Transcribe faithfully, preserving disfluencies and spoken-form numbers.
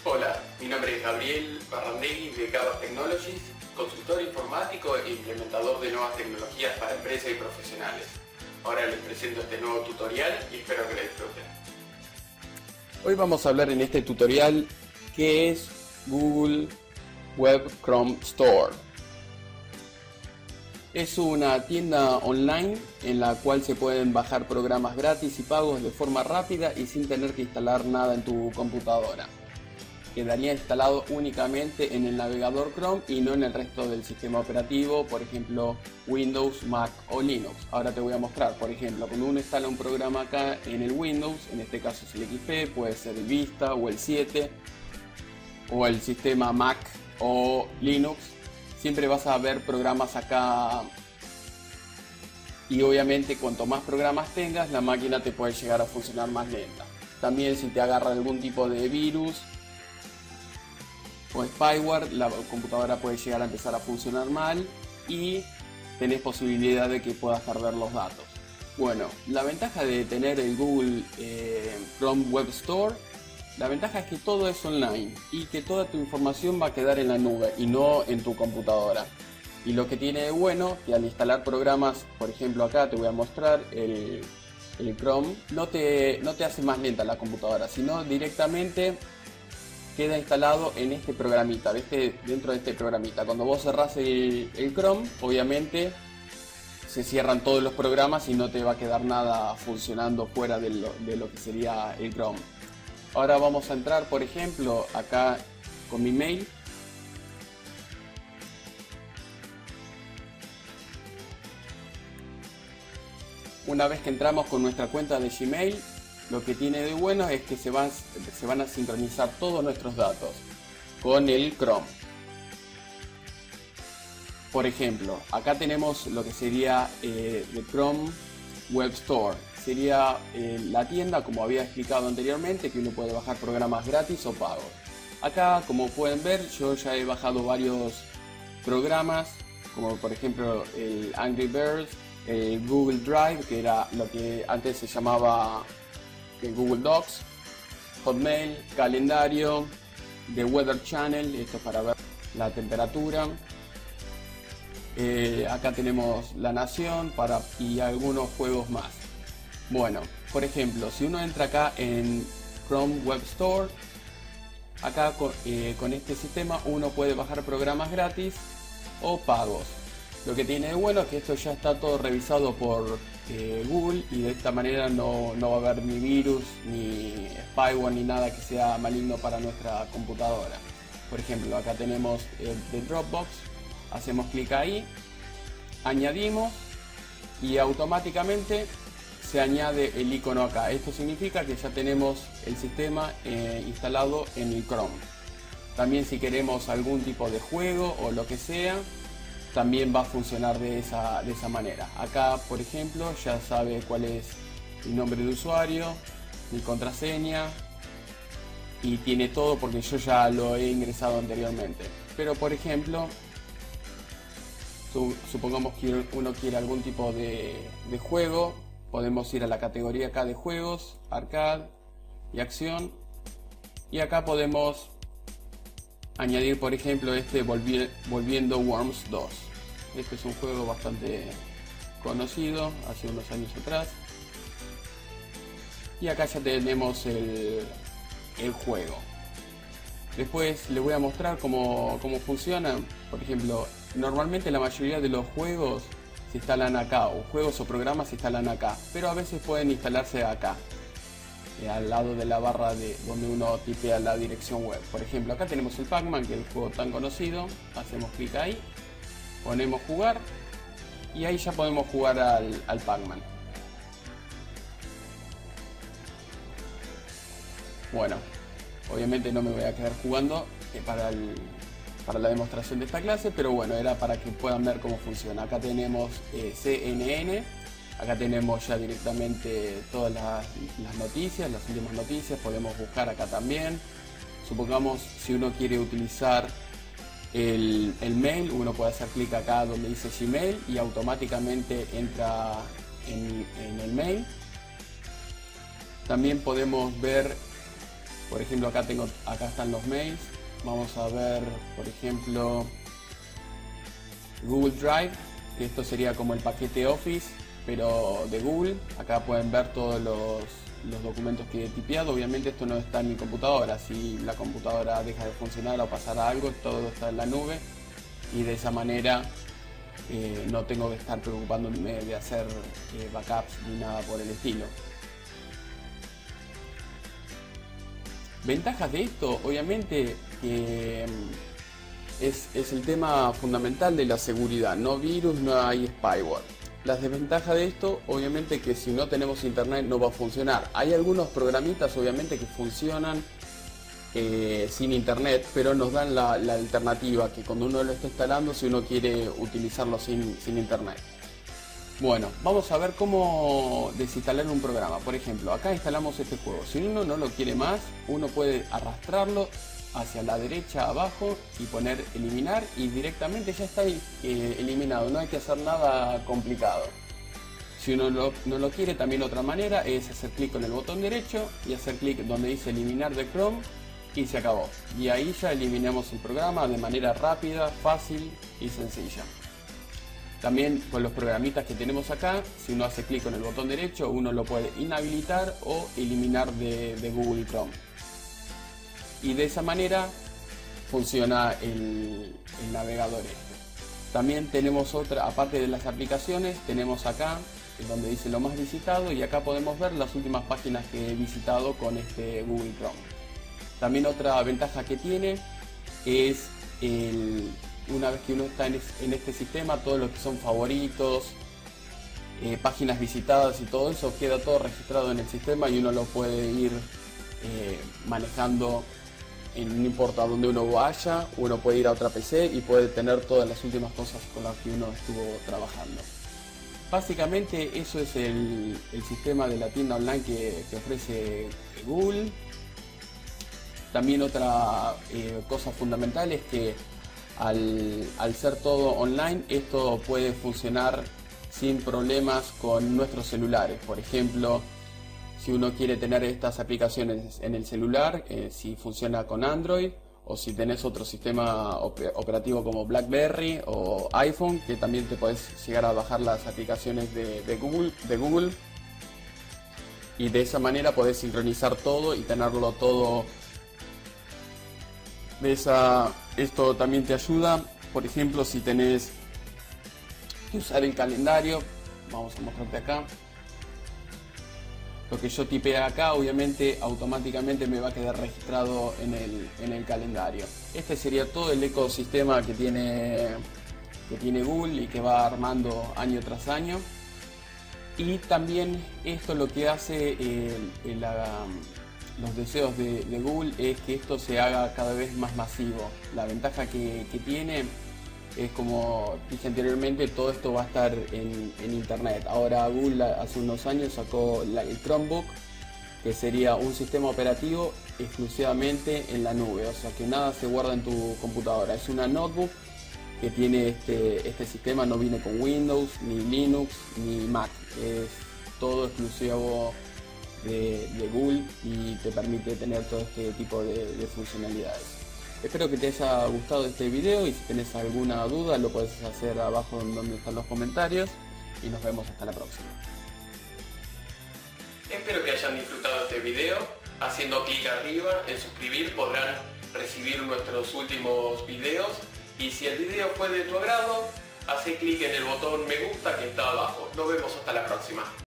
Hola, mi nombre es Gabriel Barrandegui de Cabas Technologies, consultor informático e implementador de nuevas tecnologías para empresas y profesionales. Ahora les presento este nuevo tutorial y espero que lo disfruten. Hoy vamos a hablar en este tutorial qué es Google Web Chrome Store. Es una tienda online en la cual se pueden bajar programas gratis y pagos de forma rápida y sin tener que instalar nada en tu computadora. Quedaría instalado únicamente en el navegador Chrome y no en el resto del sistema operativo, por ejemplo Windows, Mac o Linux. Ahora te voy a mostrar, por ejemplo, cuando uno instala un programa acá en el Windows, en este caso es el X P, puede ser el Vista o el siete o el sistema Mac o Linux, siempre vas a ver programas acá y obviamente cuanto más programas tengas, la máquina te puede llegar a funcionar más lenta. También si te agarra algún tipo de virus o spyware, la computadora puede llegar a empezar a funcionar mal y tenés posibilidad de que puedas perder los datos. Bueno, la ventaja de tener el Google eh, Chrome Web Store, la ventaja es que todo es online y que toda tu información va a quedar en la nube y no en tu computadora. Y lo que tiene de bueno, que al instalar programas, por ejemplo acá te voy a mostrar el, el Chrome, no te, no te hace más lenta la computadora, sino directamente queda instalado en este programita, ¿viste? Dentro de este programita. Cuando vos cerrás el, el Chrome, obviamente se cierran todos los programas y no te va a quedar nada funcionando fuera de lo, de lo que sería el Chrome. Ahora vamos a entrar, por ejemplo, acá con mi mail. Una vez que entramos con nuestra cuenta de Gmail, lo que tiene de bueno es que se van, se van a sincronizar todos nuestros datos con el Chrome. Por ejemplo, acá tenemos lo que sería eh, el Chrome Web Store. Sería eh, la tienda, como había explicado anteriormente, que uno puede bajar programas gratis o pagos. Acá, como pueden ver, yo ya he bajado varios programas, como por ejemplo el Angry Birds, el Google Drive, que era lo que antes se llamaba el Google Docs, Hotmail, calendario, The Weather Channel, esto es para ver la temperatura. Eh, acá tenemos La Nación para, y algunos juegos más. Bueno, por ejemplo, si uno entra acá en Chrome Web Store, acá con, eh, con este sistema uno puede bajar programas gratis o pagos. Lo que tiene de bueno es que esto ya está todo revisado por eh, Google y de esta manera no, no va a haber ni virus, ni spyware, ni nada que sea maligno para nuestra computadora. Por ejemplo, acá tenemos el de Dropbox, hacemos clic ahí, añadimos y automáticamente se añade el icono acá. Esto significa que ya tenemos el sistema eh, instalado en el Chrome. También si queremos algún tipo de juego o lo que sea, también va a funcionar de esa, de esa manera. Acá, por ejemplo, ya sabe cuál es mi nombre de usuario, mi contraseña y tiene todo porque yo ya lo he ingresado anteriormente. Pero, por ejemplo, su, supongamos que uno quiere algún tipo de, de juego, podemos ir a la categoría acá de juegos, arcade y acción, y acá podemos añadir, por ejemplo, este volvi Volviendo Worms dos. Este es un juego bastante conocido, hace unos años atrás. Y acá ya tenemos el, el juego. Después les voy a mostrar cómo, cómo funciona. Por ejemplo, normalmente la mayoría de los juegos se instalan acá, o juegos o programas se instalan acá, pero a veces pueden instalarse acá, al lado de la barra de donde uno tipea la dirección web. Por ejemplo, acá tenemos el Pac-Man, que es el juego tan conocido. Hacemos clic ahí, ponemos jugar y ahí ya podemos jugar al, al Pac-Man. Bueno, obviamente no me voy a quedar jugando eh, para, el, para la demostración de esta clase, pero bueno, era para que puedan ver cómo funciona. Acá tenemos eh, C N N. Acá tenemos ya directamente todas las, las noticias, las últimas noticias, podemos buscar acá también. Supongamos si uno quiere utilizar el, el mail, uno puede hacer clic acá donde dice Gmail y automáticamente entra en, en el mail. También podemos ver Por ejemplo, acá tengo, acá están los mails. Vamos a ver, por ejemplo, Google Drive, que esto sería como el paquete Office, pero de Google. Acá pueden ver todos los, los documentos que he tipeado. Obviamente esto no está en mi computadora. Si la computadora deja de funcionar o pasara algo, todo está en la nube. Y de esa manera eh, no tengo que estar preocupándome de hacer eh, backups ni nada por el estilo. Ventajas de esto, obviamente, que es, es el tema fundamental de la seguridad. No virus, no hay spyware. Las desventajas de esto, obviamente, que si no tenemos internet no va a funcionar. Hay algunos programitas, obviamente, que funcionan eh, sin internet, pero nos dan la, la alternativa, que cuando uno lo está instalando, si uno quiere utilizarlo sin, sin internet. Bueno, vamos a ver cómo desinstalar un programa. Por ejemplo, acá instalamos este juego. Si uno no lo quiere más, uno puede arrastrarlo hacia la derecha abajo y poner eliminar y directamente ya está eh, eliminado. No hay que hacer nada complicado. Si uno lo, no lo quiere, también otra manera es hacer clic con el botón derecho y hacer clic donde dice eliminar de Chrome y se acabó. Y ahí ya eliminamos el programa de manera rápida, fácil y sencilla. También con los programitas que tenemos acá, si uno hace clic con el botón derecho, uno lo puede inhabilitar o eliminar de, de Google Chrome. Y de esa manera funciona el, el navegador este. También tenemos otra, aparte de las aplicaciones, tenemos acá donde dice lo más visitado y acá podemos ver las últimas páginas que he visitado con este Google Chrome. También otra ventaja que tiene es el... Una vez que uno está en, en este sistema, todo lo que son favoritos, eh, páginas visitadas y todo eso queda todo registrado en el sistema y uno lo puede ir eh, manejando en, no importa dónde uno vaya. Uno puede ir a otra P C y puede tener todas las últimas cosas con las que uno estuvo trabajando. Básicamente eso es el, el sistema de la tienda online que, que ofrece Google. También otra eh, cosa fundamental es que Al, al ser todo online, esto puede funcionar sin problemas con nuestros celulares. Por ejemplo, si uno quiere tener estas aplicaciones en el celular, eh, si funciona con Android, o si tenés otro sistema operativo como BlackBerry o iPhone, que también te podés llegar a bajar las aplicaciones de, de, Google, de Google. Y de esa manera podés sincronizar todo y tenerlo todo de esa... Esto también te ayuda, por ejemplo, si tenés que usar el calendario, vamos a mostrarte acá. Lo que yo tipee acá, obviamente, automáticamente me va a quedar registrado en el, en el calendario. Este sería todo el ecosistema que tiene, que tiene Google y que va armando año tras año. Y también esto lo que hace el, el, la, los deseos de, de Google es que esto se haga cada vez más masivo. La ventaja que, que tiene es, como dije anteriormente, todo esto va a estar en, en internet. Ahora Google hace unos años sacó la, el Chromebook, que sería un sistema operativo exclusivamente en la nube, o sea que nada se guarda en tu computadora. Es una notebook que tiene este, este sistema, no viene con Windows, ni Linux, ni Mac. Es todo exclusivo De, de Google y te permite tener todo este tipo de, de funcionalidades. Espero que te haya gustado este video y si tenés alguna duda lo podés hacer abajo en donde están los comentarios y nos vemos hasta la próxima. Espero que hayan disfrutado este video. Haciendo clic arriba en suscribir podrán recibir nuestros últimos videos y si el video fue de tu agrado, haz clic en el botón me gusta que está abajo. Nos vemos hasta la próxima.